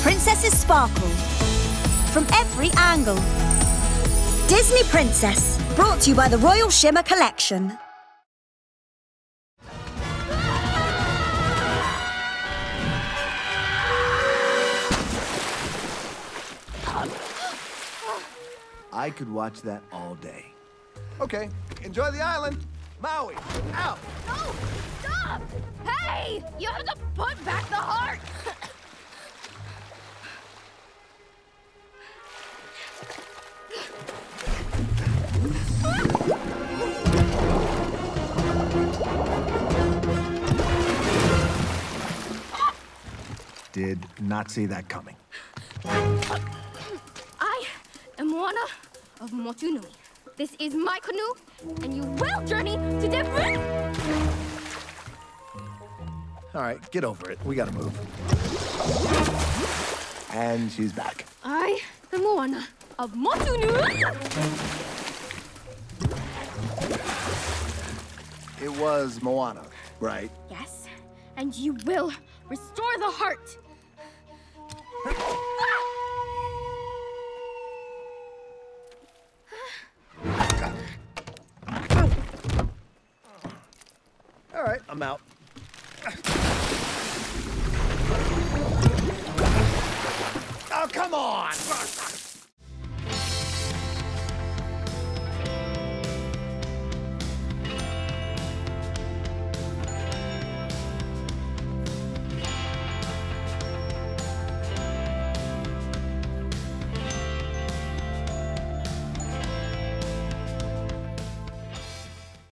princesses sparkle from every angle. Disney Princess, brought to you by the Royal Shimmer Collection. I could watch that all day. Okay, enjoy the island. Maui, out! No! Stop! Hey! You have to put back the heart! Did not see that coming. I am Moana of Motunui. This is my canoe, and you will journey to different... All right, get over it. We gotta move. And she's back. I am Moana of Motunui. It was Moana, right? Yes, and you will restore the heart. All right, I'm out. Oh, come on!